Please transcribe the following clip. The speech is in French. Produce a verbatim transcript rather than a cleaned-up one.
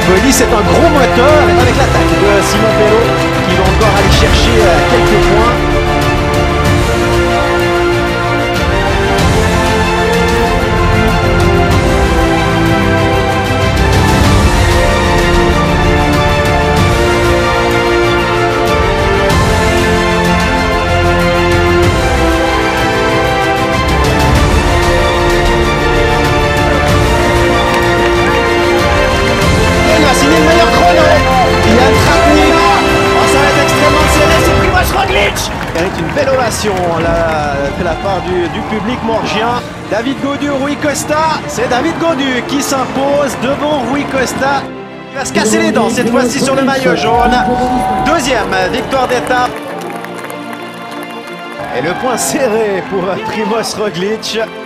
Boli, c'est un gros moteur avec l'attaque de Simon Bello qui va encore aller chercher quelques points. Une belle ovation la, de la part du, du public morgien. David Gaudu, Rui Costa. C'est David Gaudu qui s'impose devant Rui Costa. Il va se casser les dents cette fois-ci sur le maillot jaune. Deuxième victoire d'étape. Et le point serré pour Primož Roglič.